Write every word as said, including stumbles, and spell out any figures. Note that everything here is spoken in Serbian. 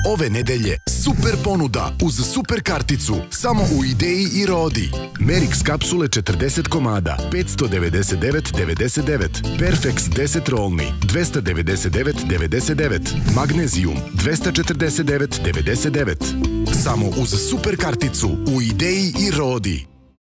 Ove nedelje super ponuda uz super karticu samo u Ideji i Rodi. Merix kapsule četrdeset komada, petsto devedeset devet devedeset devet. Perfex deset rolni, dvesta devedeset devet devedeset devet. Magnezijum, dvesta četrdeset devet devedeset devet. Samo uz super karticu u Ideji i Rodi.